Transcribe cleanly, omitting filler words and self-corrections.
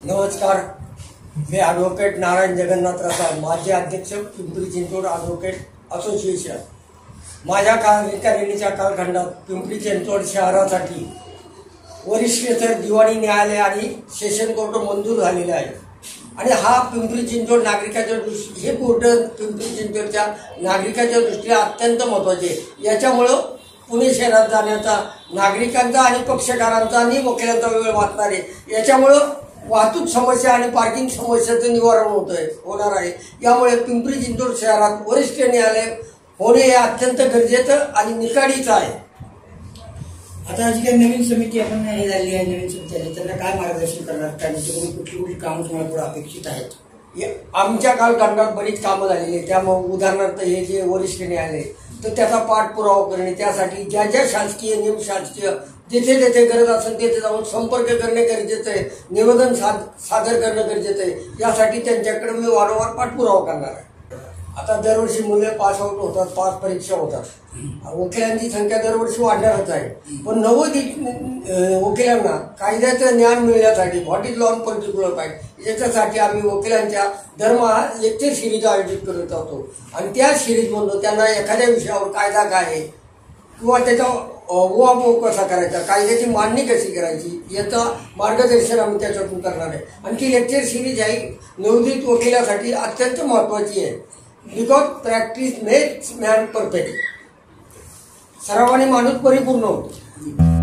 नमस्कार, मी ॲडव्होकेट नारायण जगन्नाथ रसाळ, माजी अध्यक्ष पिंपरी चिंचवड ॲडव्होकेट असोसिएशन। माझ्या कार्यकारिणीच्या कालखंडात पिंपरी चिंचवड शहरासाठी वरिष्ठ दिवाणी न्यायालय आणि सेशन कोर्ट मंजूर झालेले आहे आणि हा पिंपरी चिंचवड नागरिकाच्या दृष्टी हे कोर्ट पिंपरी चिंचवडच्या नागरिकाच्या दृष्टीने अत्यंत महत्त्वाचे आहे। याच्यामुळं पुणे शहरात जाण्याचा नागरिकांचा आणि पक्षकारांचा आणि वकिलांचा वेळ वाचणार आहे। याच्यामुळं वाहतूक समस्या आणि पार्किंग समस्याचं निवारण होणार आहे। यामुळे पिंपरी चिंचवड शहरात वरिष्ठ न्यायालय होणे हे अत्यंत गरजेचं आणि निकाडीचं आहे। आता जी काही नवीन समिती आपण हे झाली आहे, नवीन समिती आली, त्यांना काय मार्गदर्शन करणार, त्यांच्याकडून कुठली कुठली कामं तुम्हाला पुढे अपेक्षित आहेत? आमच्या कालखंडात बरीच कामं झालेली आहेत। त्यामुळे उदाहरणार्थ हे जे वरिष्ठ न्यायालय तर त्याचा पाठपुरावा करणे, त्यासाठी ज्या ज्या शासकीय नियम शासकीय जिथे जिथे गरज असेल तिथे जाऊन संपर्क करणे गरजेचं आहे, निवेदन सादर करणं गरजेचं आहे। यासाठी त्यांच्याकडे मी वारंवार पाठपुरावा करणार आहे। आता दरवर्षी मुले पास आउट होतात, पास परीक्षा होतात, वकिलांची संख्या दरवर्षी वाढणारच आहे। पण वकिलांना कायद्याचं ज्ञान मिळण्यासाठी what is law in particular point याच्यासाठी आम्ही वकिलांच्या दरमहा लेक्चर सिरीज आयोजित करत होतो आणि त्या सिरीजमधून त्यांना एखाद्या विषयावर कायदा काय आहे किंवा त्याचा उहापोह कसा करायचा, कायद्याची मांडणी कशी करायची याचं मार्गदर्शन आम्ही त्याच्यातून करणार आहे। आणि ती लेक्चर सिरीज आहे नवोदित वकिलासाठी अत्यंत महत्त्वाची आहे। Because practice makes man perfect, सरावाने माणूस परिपूर्ण होतो।